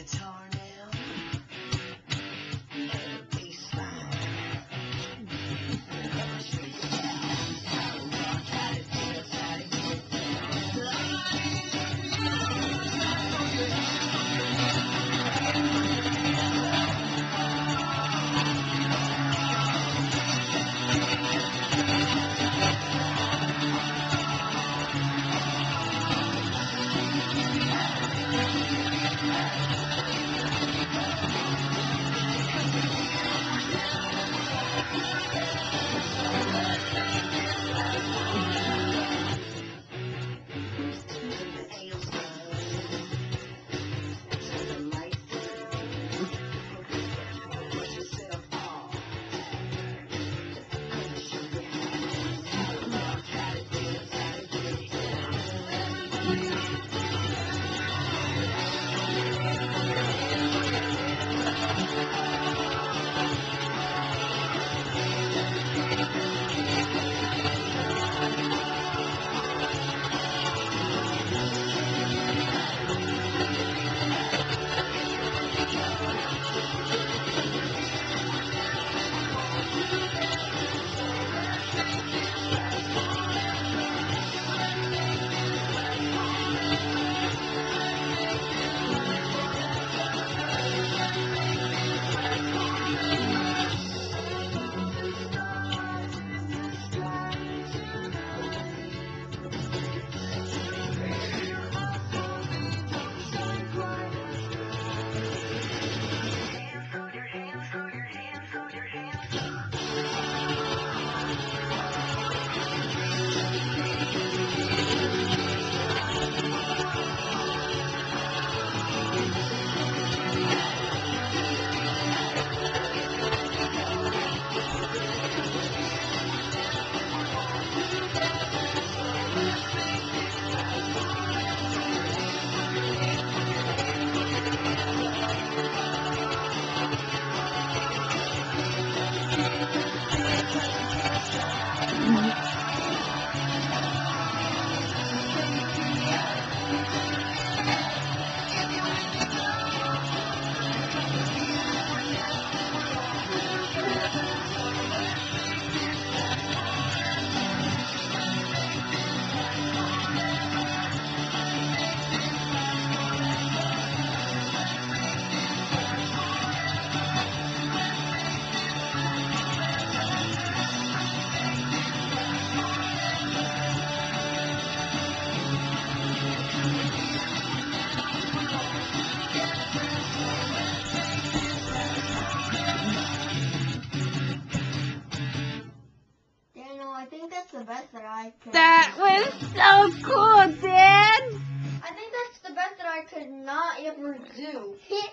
I think that's the best that I could. That was so cool, Dad. I think that's the best that I could not ever do.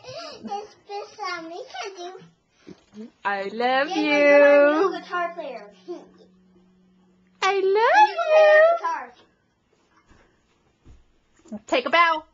It's best that we can do. I love Yeah, you're you. a guitar player. I And you love can play on guitar. you. Take a bow.